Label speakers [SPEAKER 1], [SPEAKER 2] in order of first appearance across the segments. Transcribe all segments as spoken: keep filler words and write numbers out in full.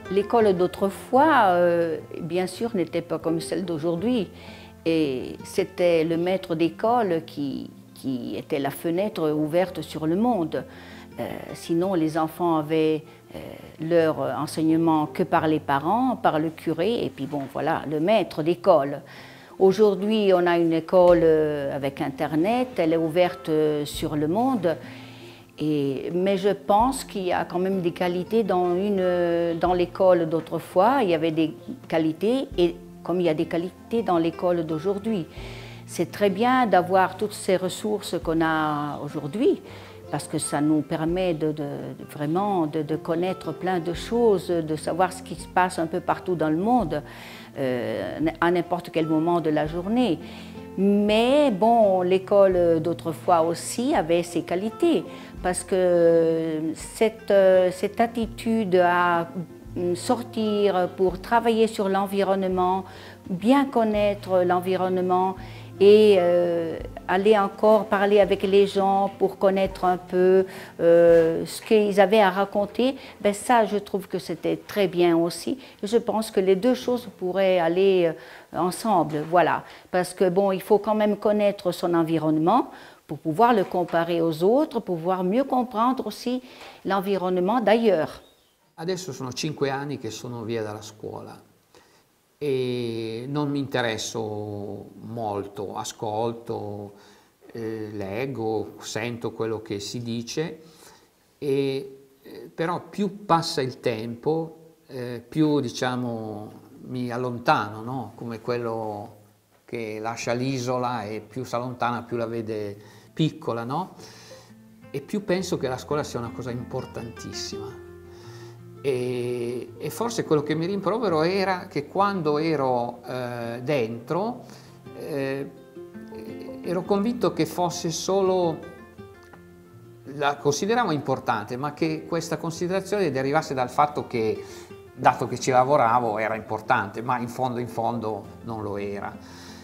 [SPEAKER 1] L'école d'autrefois, euh, bien sûr, n'était pas comme celle d'aujourd'hui. Et c'était le maître d'école qui, qui était la fenêtre ouverte sur le monde. Euh, sinon, les enfants avaient euh, leur enseignement que par les parents, par le curé, et puis bon, voilà, le maître d'école. Aujourd'hui, on a une école avec Internet, elle est ouverte sur le monde. Et, mais je pense qu'il y a quand même des qualités dans, une, dans l'école d'autrefois, il y avait des qualités, et comme il y a des qualités dans l'école d'aujourd'hui. C'est très bien d'avoir toutes ces ressources qu'on a aujourd'hui, parce que ça nous permet de, de, de vraiment de, de connaître plein de choses, de savoir ce qui se passe un peu partout dans le monde, euh, à n'importe quel moment de la journée. Mais bon, l'école d'autrefois aussi avait ses qualités, parce que cette, cette attitude à sortir pour travailler sur l'environnement, bien connaître l'environnement et euh, aller encore parler avec les gens pour connaître un peu euh, ce qu'ils avaient à raconter, ben ça je trouve que c'était très bien aussi. Je pense que les deux choses pourraient aller euh, ensemble, voilà. Parce que bon, il faut quand même connaître son environnement pour pouvoir le comparer aux autres, pour pouvoir mieux comprendre aussi l'environnement d'ailleurs.
[SPEAKER 2] Adesso sono cinque anni che sono via dalla scuola e non mi interesso molto, ascolto, eh, leggo, sento quello che si dice, e, eh, però più passa il tempo, eh, più diciamo mi allontano, no? Come quello che lascia l'isola e più si allontana più la vede piccola, no? E più penso che la scuola sia una cosa importantissima. E, e forse quello che mi rimprovero era che quando ero eh, dentro eh, ero convinto che fosse solo, la consideravo importante, ma che questa considerazione derivasse dal fatto che, dato che ci lavoravo, era importante, ma in fondo in fondo non lo era.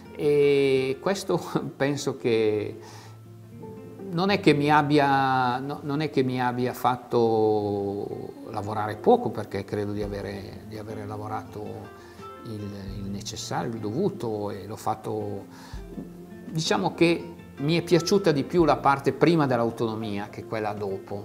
[SPEAKER 2] E questo penso che non è che mi abbia, no, non è che mi abbia fatto lavorare poco, perché credo di avere, di avere lavorato il, il necessario, il dovuto, e l'ho fatto. Diciamo che mi è piaciuta di più la parte prima dell'autonomia che quella dopo.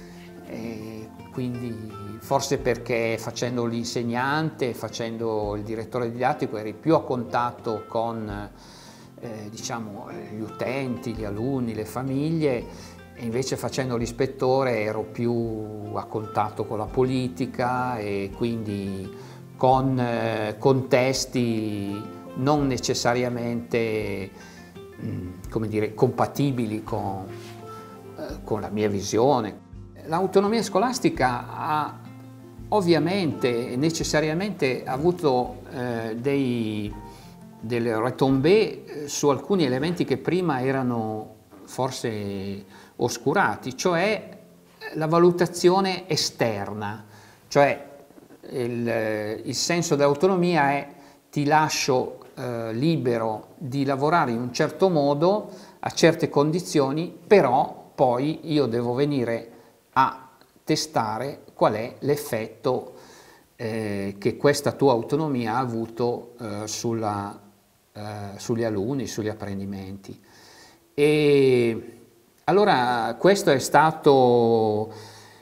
[SPEAKER 2] E quindi forse perché facendo l'insegnante, facendo il direttore didattico, eri più a contatto con Eh, diciamo, gli utenti, gli alunni, le famiglie, e invece facendo l'ispettore ero più a contatto con la politica e quindi con eh, contesti non necessariamente mh, come dire, compatibili con, eh, con la mia visione. L'autonomia scolastica ha ovviamente e necessariamente avuto eh, dei delle retombées su alcuni elementi che prima erano forse oscurati, cioè la valutazione esterna, cioè il, il senso dell'autonomia è ti lascio eh, libero di lavorare in un certo modo, a certe condizioni, però poi io devo venire a testare qual è l'effetto eh, che questa tua autonomia ha avuto eh, sulla Uh, sugli alunni, sugli apprendimenti. E allora questo è stato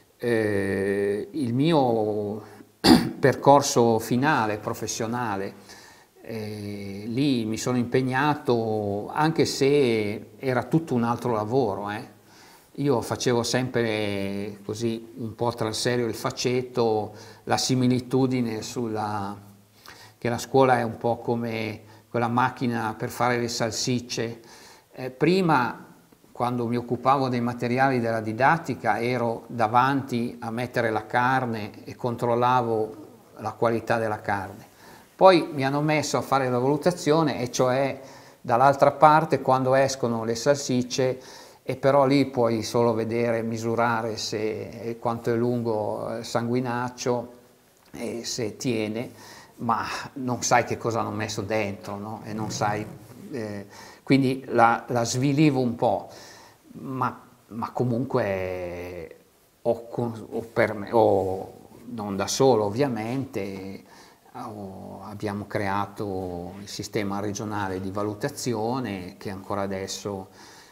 [SPEAKER 2] eh, il mio percorso finale professionale. Eh, lì mi sono impegnato, anche se era tutto un altro lavoro. Eh. Io facevo sempre così un po' tra il serio e il faceto, la similitudine sulla, che la scuola è un po' come quella macchina per fare le salsicce. Eh, prima, quando mi occupavo dei materiali della didattica, ero davanti a mettere la carne e controllavo la qualità della carne. Poi mi hanno messo a fare la valutazione, e cioè dall'altra parte quando escono le salsicce, e però lì puoi solo vedere, misurare se, quanto è lungo il sanguinaccio e se tiene, ma non sai che cosa hanno messo dentro, no? E non sai, eh, quindi la, la svilivo un po', ma, ma comunque ho, ho, per me, ho non da solo ovviamente, abbiamo creato il sistema regionale di valutazione che ancora adesso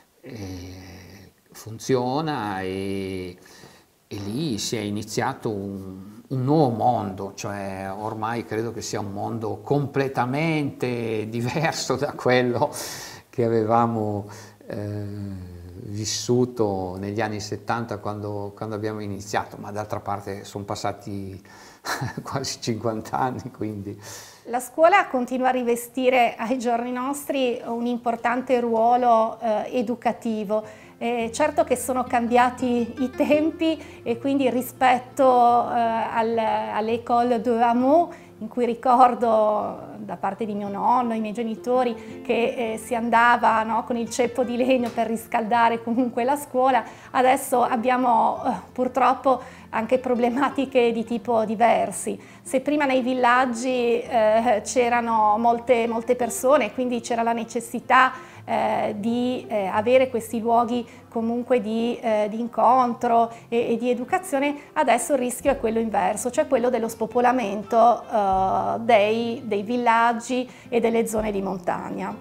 [SPEAKER 2] eh, funziona e, e lì si è iniziato un, un nuovo mondo, cioè ormai credo che sia un mondo completamente diverso da quello che avevamo eh, vissuto negli anni settanta quando, quando abbiamo iniziato, ma d'altra parte sono passati quasi cinquanta anni, quindi...
[SPEAKER 3] La scuola continua a rivestire ai giorni nostri un importante ruolo eh, educativo. Eh, certo che sono cambiati i tempi e quindi rispetto eh, al, all'École de Hameaux, in cui ricordo da parte di mio nonno, i miei genitori, che eh, si andava, no, con il ceppo di legno per riscaldare comunque la scuola, adesso abbiamo eh, purtroppo anche problematiche di tipo diversi. Se prima nei villaggi eh, c'erano molte, molte persone, quindi c'era la necessità eh, di eh, avere questi luoghi comunque di, eh, di incontro e, e di educazione, adesso il rischio è quello inverso, cioè quello dello spopolamento eh, dei, dei villaggi e delle zone di montagna.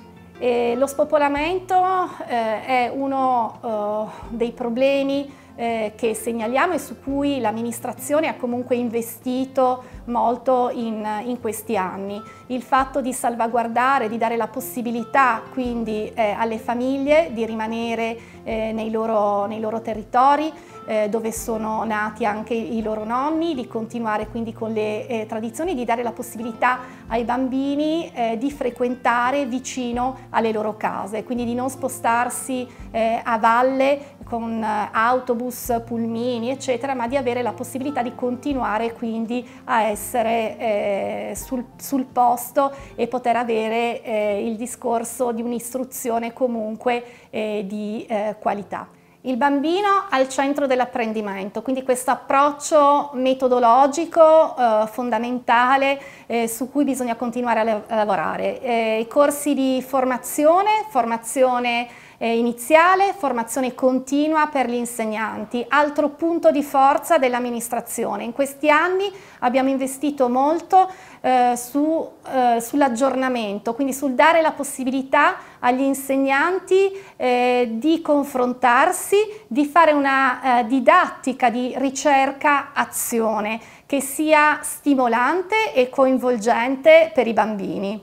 [SPEAKER 3] E lo spopolamento eh, è uno eh, dei problemi eh, che segnaliamo e su cui l'amministrazione ha comunque investito molto in, in questi anni. Il fatto di salvaguardare, di dare la possibilità quindi eh, alle famiglie di rimanere eh, nei, loro, nei loro territori, eh, dove sono nati anche i loro nonni, di continuare quindi con le eh, tradizioni, di dare la possibilità ai bambini eh, di frequentare vicino alle loro case, quindi di non spostarsi eh, a valle con eh, autobus, pulmini eccetera, ma di avere la possibilità di continuare quindi a essere eh, sul, sul posto e poter avere eh, il discorso di un'istruzione comunque eh, di eh, qualità. Il bambino al centro dell'apprendimento, quindi questo approccio metodologico eh, fondamentale eh, su cui bisogna continuare a, a lavorare. Eh, I corsi di formazione, formazione eh, iniziale, formazione continua per gli insegnanti, altro punto di forza dell'amministrazione. In questi anni abbiamo investito molto eh, su, eh, sull'aggiornamento, quindi sul dare la possibilità agli insegnanti eh, di confrontarsi, di fare una eh, didattica di ricerca-azione che sia stimolante e coinvolgente per i bambini.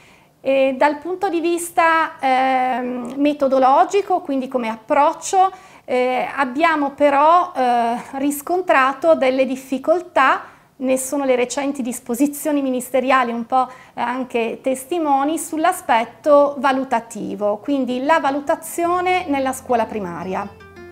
[SPEAKER 3] E dal punto di vista eh, metodologico, quindi come approccio, eh, abbiamo però eh, riscontrato delle difficoltà. Ne sono le recenti disposizioni ministeriali un po' anche testimoni sull'aspetto valutativo, quindi la valutazione nella scuola primaria.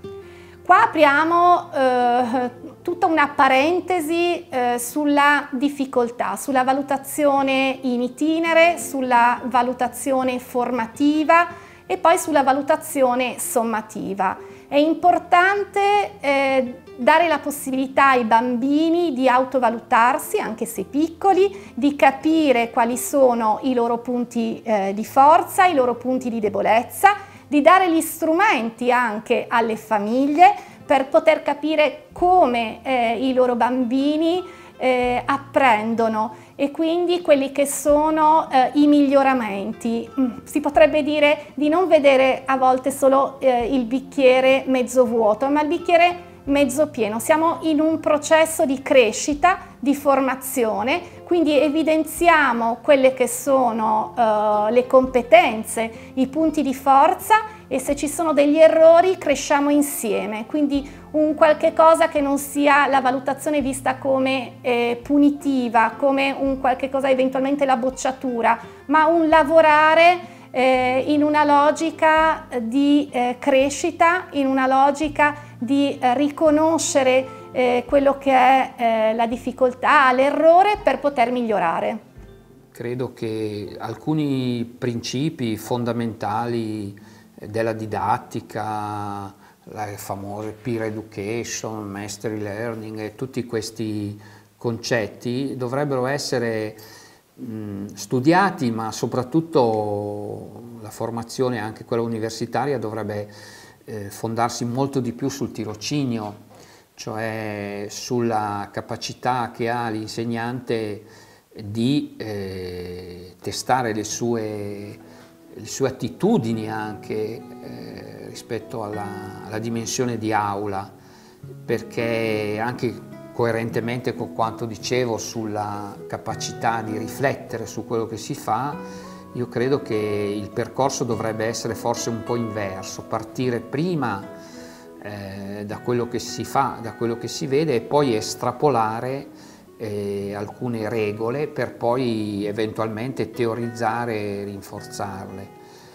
[SPEAKER 3] Qua apriamo eh, tutta una parentesi eh, sulla difficoltà, sulla valutazione in itinere, sulla valutazione formativa e poi sulla valutazione sommativa. È importante eh, dare la possibilità ai bambini di autovalutarsi, anche se piccoli, di capire quali sono i loro punti eh, di forza, i loro punti di debolezza, di dare gli strumenti anche alle famiglie per poter capire come eh, i loro bambini eh, apprendono e quindi quelli che sono eh, i miglioramenti. Si potrebbe dire di non vedere a volte solo eh, il bicchiere mezzo vuoto, ma il bicchiere mezzo pieno. Siamo in un processo di crescita, di formazione, quindi evidenziamo quelle che sono uh, le competenze, i punti di forza e se ci sono degli errori cresciamo insieme, quindi un qualche cosa che non sia la valutazione vista come eh, punitiva, come un qualche cosa eventualmente la bocciatura, ma un lavorare eh, in una logica di eh, crescita, in una logica di eh, riconoscere eh, quello che è eh, la difficoltà, l'errore per poter migliorare.
[SPEAKER 2] Credo che alcuni principi fondamentali della didattica, la famosa peer education, mastery learning e tutti questi concetti dovrebbero essere mh, studiati, ma soprattutto la formazione, anche quella universitaria, dovrebbe eh, fondarsi molto di più sul tirocinio, cioè sulla capacità che ha l'insegnante di eh, testare le sue, le sue attitudini anche eh, rispetto alla, alla dimensione di aula, perché anche coerentemente con quanto dicevo sulla capacità di riflettere su quello che si fa, io credo che il percorso dovrebbe essere forse un po' inverso, partire prima eh, da quello che si fa, da quello che si vede, e poi estrapolare eh, alcune regole per poi eventualmente teorizzare e rinforzarle.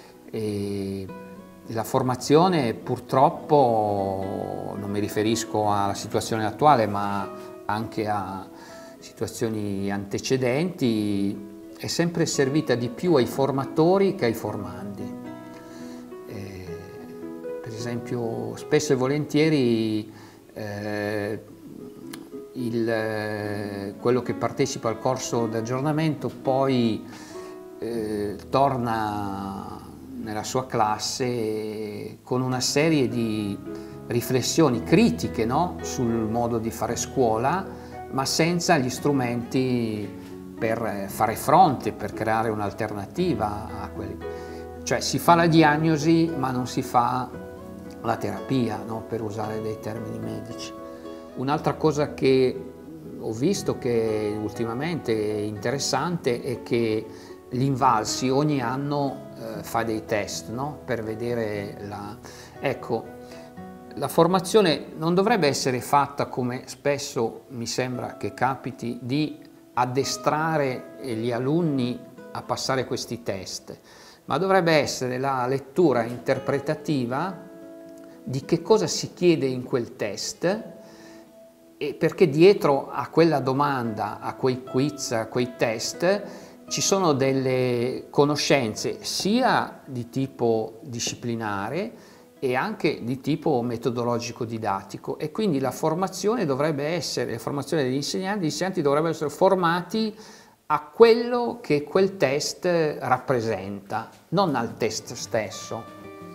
[SPEAKER 2] E la formazione purtroppo, non mi riferisco alla situazione attuale, ma anche a situazioni antecedenti, è sempre servita di più ai formatori che ai formandi. Eh, per esempio, spesso e volentieri eh, il, eh, quello che partecipa al corso di aggiornamento poi eh, torna nella sua classe con una serie di riflessioni critiche, no? Sul modo di fare scuola, ma senza gli strumenti per fare fronte, per creare un'alternativa a quelli. Cioè si fa la diagnosi ma non si fa la terapia, no? Per usare dei termini medici. Un'altra cosa che ho visto che ultimamente è interessante è che l'Invalsi ogni anno eh, fa dei test, no? Per vedere la... Ecco, la formazione non dovrebbe essere fatta, come spesso mi sembra che capiti, di addestrare gli alunni a passare questi test, ma dovrebbe essere la lettura interpretativa di che cosa si chiede in quel test, e perché dietro a quella domanda, a quei quiz, a quei test, ci sono delle conoscenze sia di tipo disciplinare e anche di tipo metodologico-didattico, e quindi la formazione dovrebbe essere, la formazione degli insegnanti, gli insegnanti dovrebbero essere formati a quello che quel test rappresenta, non al test stesso.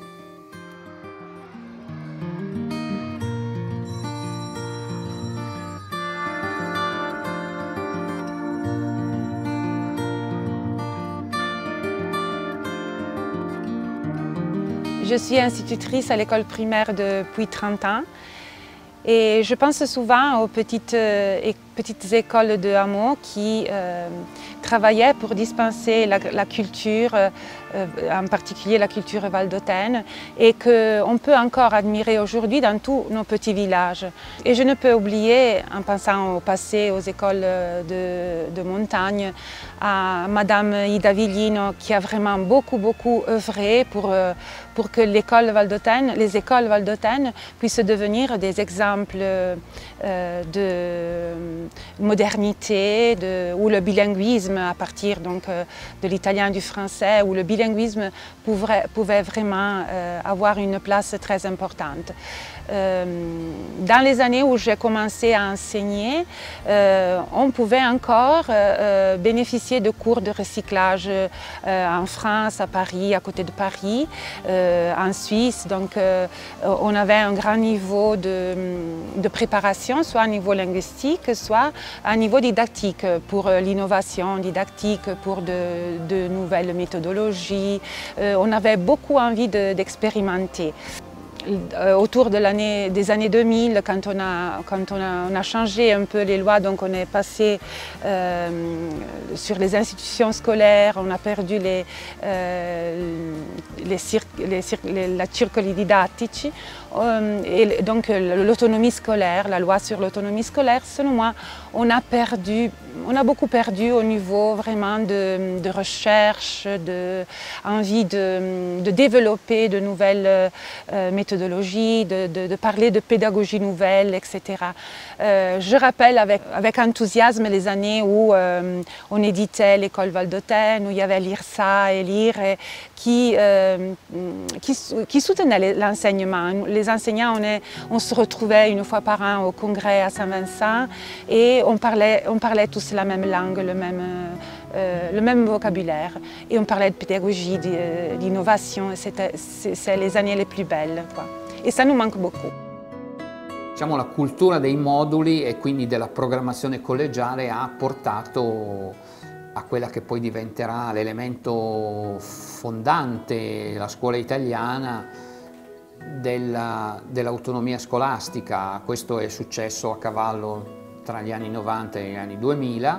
[SPEAKER 4] Je suis institutrice à l'école primaire depuis trente ans et je pense souvent aux petites, euh, petites écoles de hameaux qui euh, travaillaient pour dispenser la, la culture, euh, en particulier la culture valdôtaine, et qu'on peut encore admirer aujourd'hui dans tous nos petits villages. Et je ne peux oublier, en pensant au passé, aux écoles de, de montagne, à Madame Ida Villino, qui a vraiment beaucoup, beaucoup œuvré pour, pour que l'école valdôtaine, les écoles valdôtaines puissent devenir des exemples euh, de modernité, de, où le bilinguisme à partir donc, de l'italien et du français, où le bilinguisme pouvait, pouvait vraiment euh, avoir une place très importante. Euh, dans les années où j'ai commencé à enseigner, euh, on pouvait encore euh, bénéficier de cours de recyclage euh, en France, à Paris, à côté de Paris, euh, en Suisse. Donc euh, on avait un grand niveau de, de préparation, soit à niveau linguistique, soit à niveau didactique, pour l'innovation didactique, pour de, de nouvelles méthodologies. Euh, on avait beaucoup envie d'expérimenter. Autour de l'année, des années deux mille, quand, on a, quand on, a, on a changé un peu les lois, donc on est passé euh, sur les institutions scolaires, on a perdu les, euh, les, les, les, la circoli didattici, euh, et donc l'autonomie scolaire, la loi sur l'autonomie scolaire. Selon moi, on a perdu, on a beaucoup perdu au niveau vraiment de, de recherche, de envie de, de développer de nouvelles euh, méthodologies, de, de, de parler de pédagogie nouvelle, et cetera. Euh, je rappelle avec, avec enthousiasme les années où euh, on éditait l'école valdôtaine, où il y avait l'IRSA et l'I R E qui, euh, qui, qui soutenaient l'enseignement. Les enseignants, on, est, on se retrouvait une fois par an au congrès à Saint-Vincent et on parlait, on parlait tous la même langue, le même, euh, le même vocabulaire. Et on parlait de pédagogie, d'innovation, c'est les années les plus belles, quoi. Et ça nous manque beaucoup.
[SPEAKER 2] Diciamo, la cultura dei moduli e quindi della programmazione collegiale ha portato a quella che poi diventerà l'elemento fondante, la scuola italiana, dell'autonomia scolastica. Questo è successo a cavallo tra gli anni novanta e gli anni duemila,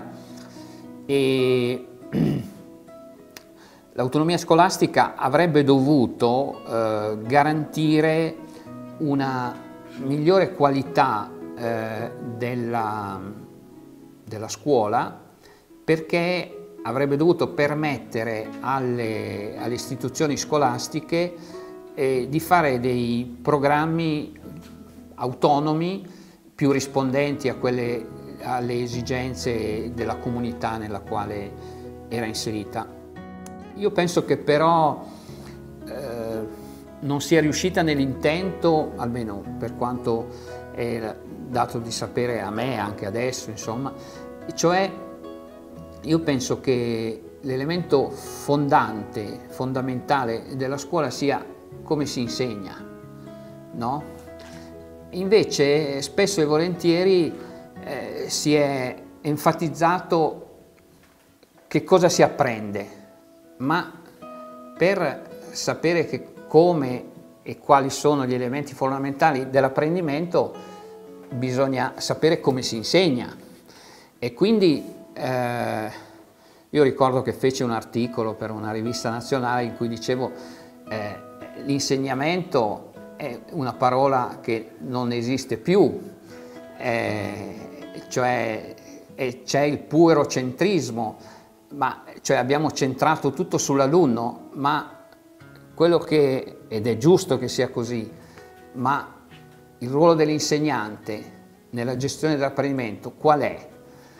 [SPEAKER 2] e l'autonomia scolastica avrebbe dovuto eh, garantire una migliore qualità eh, della, della scuola, perché avrebbe dovuto permettere alle, alle istituzioni scolastiche eh, di fare dei programmi autonomi più rispondenti a quelle, alle esigenze della comunità nella quale era inserita. Io penso che però eh, non sia riuscita nell'intento, almeno per quanto è dato di sapere a me anche adesso, insomma, cioè io penso che l'elemento fondante, fondamentale della scuola sia come si insegna, no? Invece spesso e volentieri eh, si è enfatizzato che cosa si apprende, ma per sapere che come e quali sono gli elementi fondamentali dell'apprendimento bisogna sapere come si insegna. E quindi eh, io ricordo che feci un articolo per una rivista nazionale in cui dicevo eh, l'insegnamento è una parola che non esiste più, eh, cioè c'è il puerocentrismo, ma cioè abbiamo centrato tutto sull'alunno, ma quello che, ed è giusto che sia così, ma il ruolo dell'insegnante nella gestione dell'apprendimento qual è?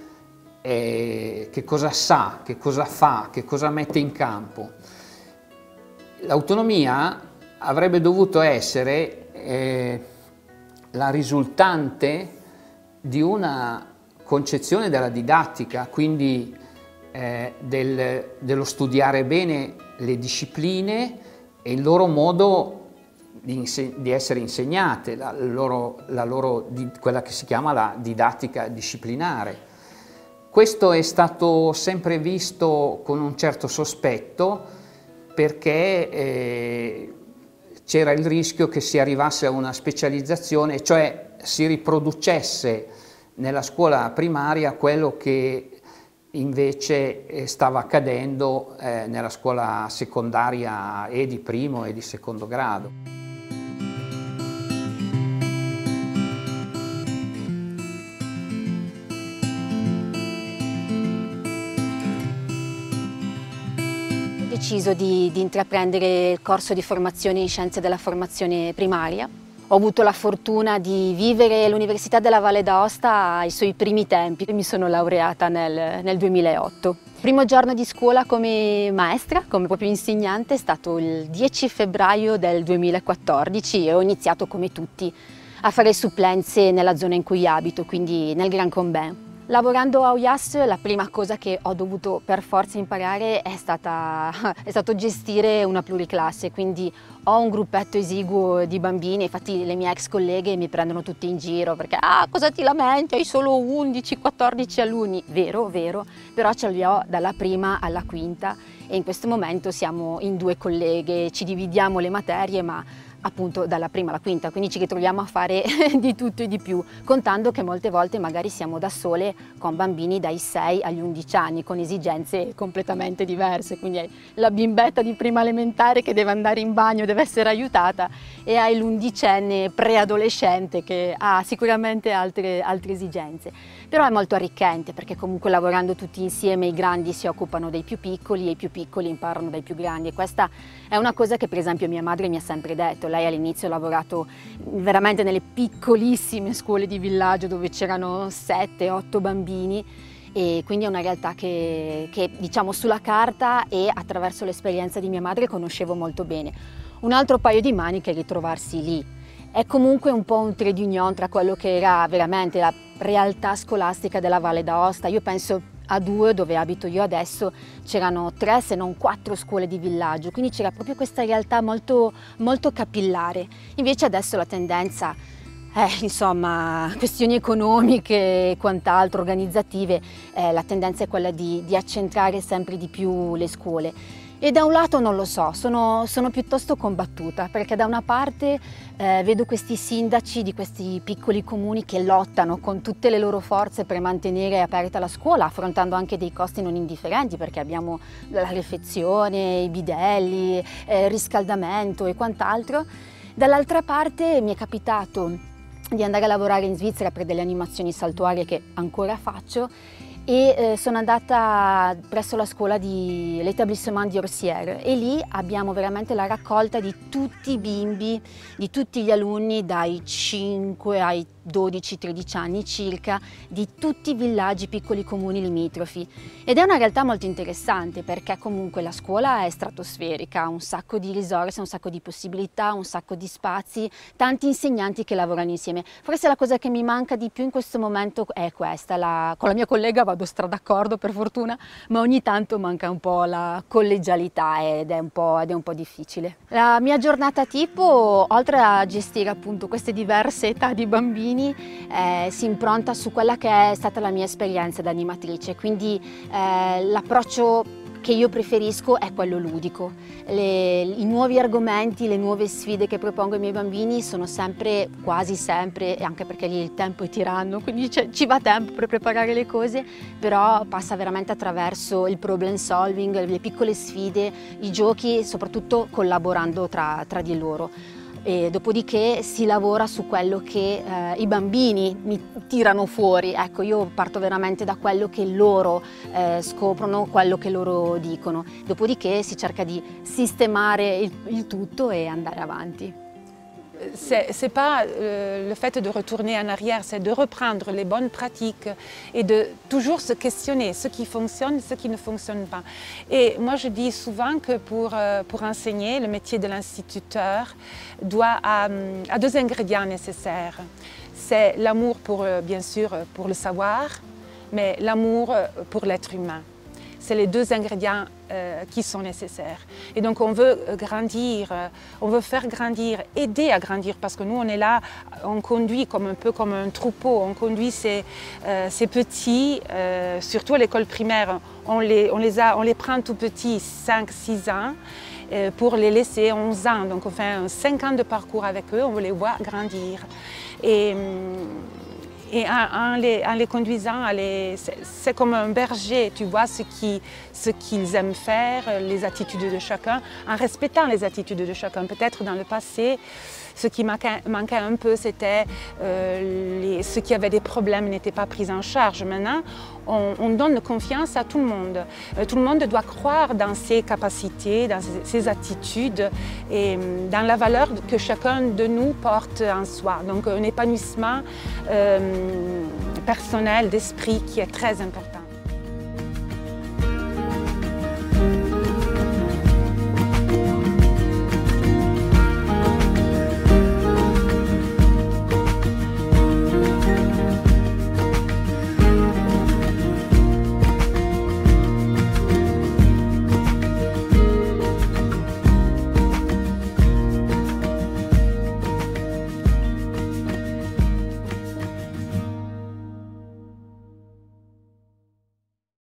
[SPEAKER 2] E che cosa sa, che cosa fa, che cosa mette in campo? L'autonomia avrebbe dovuto essere eh, la risultante di una concezione della didattica, quindi eh, del, dello studiare bene le discipline e il loro modo di, di essere insegnate, la loro, la loro, di, quella che si chiama la didattica disciplinare. Questo è stato sempre visto con un certo sospetto, perché eh, c'era il rischio che si arrivasse a una specializzazione, cioè si riproducesse nella scuola primaria quello che invece stava accadendo eh, nella scuola secondaria e di primo e di secondo grado.
[SPEAKER 5] Ho deciso di, di intraprendere il corso di formazione in scienze della formazione primaria. Ho avuto la fortuna di vivere l'Università della Valle d'Aosta ai suoi primi tempi. Mi sono laureata nel, nel duemilaotto. Il primo giorno di scuola come maestra, come proprio insegnante, è stato il dieci febbraio del duemilaquattordici e ho iniziato come tutti a fare supplenze nella zona in cui abito, quindi nel Gran Combin. Lavorando a O I A S la prima cosa che ho dovuto per forza imparare è, stata, è stato gestire una pluriclasse, quindi ho un gruppetto esiguo di bambini, infatti le mie ex colleghe mi prendono tutti in giro perché ah, cosa ti lamenti, hai solo undici quattordici alunni, vero, vero, però ce li ho dalla prima alla quinta e in questo momento siamo in due colleghe, ci dividiamo le materie ma appunto dalla prima alla quinta, quindi ci ritroviamo a fare di tutto e di più, contando che molte volte magari siamo da sole con bambini dai sei agli undici anni, con esigenze completamente diverse, quindi hai la bimbetta di prima elementare che deve andare in bagno, deve essere aiutata, e hai l'undicenne preadolescente che ha sicuramente altre, altre esigenze. Però è molto arricchente perché comunque lavorando tutti insieme i grandi si occupano dei più piccoli e i più piccoli imparano dai più grandi, e questa è una cosa che per esempio mia madre mi ha sempre detto. Lei all'inizio ha lavorato veramente nelle piccolissime scuole di villaggio dove c'erano sette otto bambini, e quindi è una realtà che, che diciamo sulla carta e attraverso l'esperienza di mia madre conoscevo molto bene. Un altro paio di maniche è ritrovarsi lì. È comunque un po' un trade union tra quello che era veramente la realtà scolastica della Valle d'Aosta. Io penso a Due, dove abito io adesso, c'erano tre se non quattro scuole di villaggio, quindi c'era proprio questa realtà molto, molto capillare. Invece adesso la tendenza eh, insomma, questioni economiche e quant'altro, organizzative, eh, la tendenza è quella di, di accentrare sempre di più le scuole. E da un lato non lo so, sono, sono piuttosto combattuta, perché da una parte eh, vedo questi sindaci di questi piccoli comuni che lottano con tutte le loro forze per mantenere aperta la scuola, affrontando anche dei costi non indifferenti, perché abbiamo la refezione, i bidelli, eh, il riscaldamento e quant'altro. Dall'altra parte mi è capitato di andare a lavorare in Svizzera per delle animazioni saltuarie che ancora faccio, e eh, sono andata presso la scuola di l'Établissement d'Orsières, e lì abbiamo veramente la raccolta di tutti i bimbi, di tutti gli alunni dai cinque ai dodici tredici anni circa, di tutti i villaggi, piccoli comuni limitrofi. Ed è una realtà molto interessante, perché comunque la scuola è stratosferica, ha un sacco di risorse, un sacco di possibilità, un sacco di spazi, tanti insegnanti che lavorano insieme. Forse la cosa che mi manca di più in questo momento è questa, la, con la mia collega vado stra d'accordo per fortuna, ma ogni tanto manca un po' la collegialità ed è un po', ed è un po' difficile. La mia giornata tipo, oltre a gestire appunto queste diverse età di bambini, Eh, si impronta su quella che è stata la mia esperienza da animatrice, quindi eh, l'approccio che io preferisco è quello ludico. Le, I nuovi argomenti, le nuove sfide che propongo ai miei bambini sono sempre, quasi sempre, e anche perché lì il tempo è tiranno, quindi ci va tempo per preparare le cose, però passa veramente attraverso il problem solving, le piccole sfide, i giochi, soprattutto collaborando tra, tra di loro. E dopodiché si lavora su quello che eh, i bambini mi tirano fuori. Ecco, io parto veramente da quello che loro eh, scoprono, quello che loro dicono. Dopodiché si cerca di sistemare il, il tutto e andare avanti.
[SPEAKER 4] Ce n'est pas euh, le fait de retourner en arrière, c'est de reprendre les bonnes pratiques et de toujours se questionner ce qui fonctionne, ce qui ne fonctionne pas. Et moi je dis souvent que pour, euh, pour enseigner, le métier de l'instituteur doit à, à deux ingrédients nécessaires. C'est l'amour pour, bien sûr, pour le savoir, mais l'amour pour l'être humain. C'est les deux ingrédients euh, qui sont nécessaires. Et donc on veut grandir, on veut faire grandir, aider à grandir, parce que nous on est là, on conduit comme un peu comme un troupeau, on conduit ces, euh, ces petits, euh, surtout à l'école primaire, on les, on, les a, on les prend tout petits, cinq six ans, euh, pour les laisser onze ans. Donc on fait cinq ans de parcours avec eux, on veut les voir grandir. Et, Et en, en, les, en les conduisant, c'est comme un berger, tu vois ce qu'ils ce qu'ils aiment faire, les attitudes de chacun, en respectant les attitudes de chacun. Peut-être dans le passé, ce qui manquait, manquait un peu, c'était euh, ceux qui avaient des problèmes n'étaient pas pris en charge. Maintenant, on, on donne confiance à tout le monde. Euh, tout le monde doit croire dans ses capacités, dans ses, ses attitudes et dans la valeur que chacun de nous porte en soi. Donc un épanouissement euh, personnel, d'esprit qui est très important.